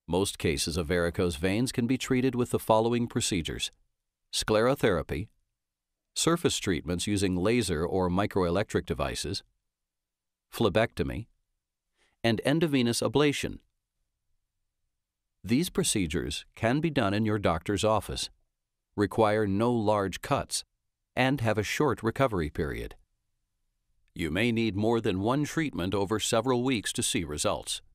Most cases of varicose veins can be treated with the following procedures: sclerotherapy, surface treatments using laser or microelectric devices, phlebectomy, and endovenous ablation. These procedures can be done in your doctor's office, require no large cuts, and have a short recovery period. You may need more than one treatment over several weeks to see results.